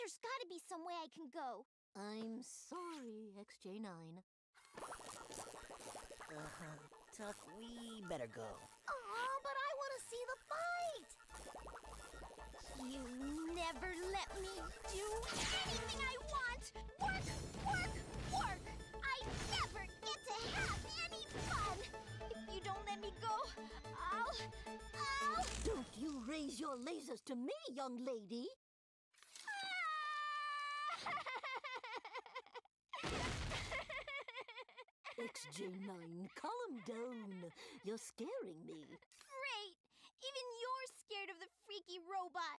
There's gotta be some way I can go. I'm sorry, XJ9. Tuck, we better go. Aw, but I want to see the fight! You never let me do anything I want! Work, work, work! I never get to have any fun! If you don't let me go, I'll... Don't you raise your lasers to me, young lady! XJ9, calm down. You're scaring me. Great! Even you're scared of the freaky robot!